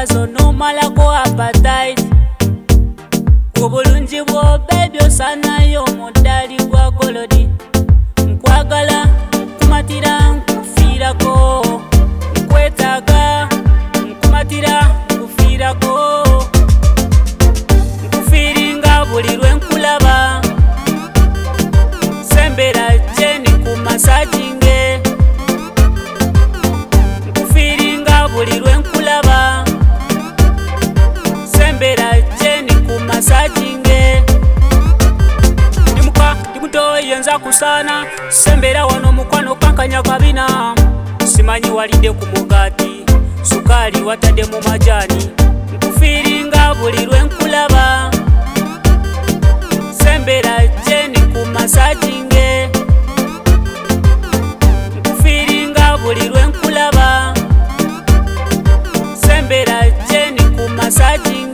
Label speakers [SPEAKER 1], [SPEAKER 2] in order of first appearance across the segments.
[SPEAKER 1] mugaso nomalako appetite. Obulungi bwo baby osanayo mudali gwa golodi. Nkwagala nkumatira nkufiirako, nkwetaaga nkumatira nkufiirako, nkufiiringa buli lwe nkulaba. Sembera jeni ku massaging, nkufiiringa buli lwe nkulaba. Sembera jeni ku massaging. Ndimuto yenza kusana, sembera wano mukwano kankanya kabina. Simanyi walide ku mugati, sukali watade mu majani. Nkufiiringa buli lwe nkulaba. Sembera jeni ku massaging, nkufiiringa buli lwe nkulaba. Sembera jeni ku massaging.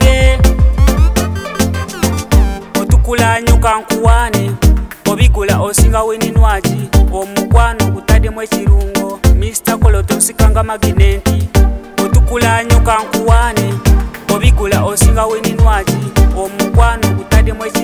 [SPEAKER 1] Otukula nyuka nkuwane, obigula osinga weninwaji. Omukwano gutademu ekirungo, Mr. Koloto sikanga maginenti. Otukula nyuka nkuwane, obigula osinga weninwaji. Omukwano gutademu ekirungo.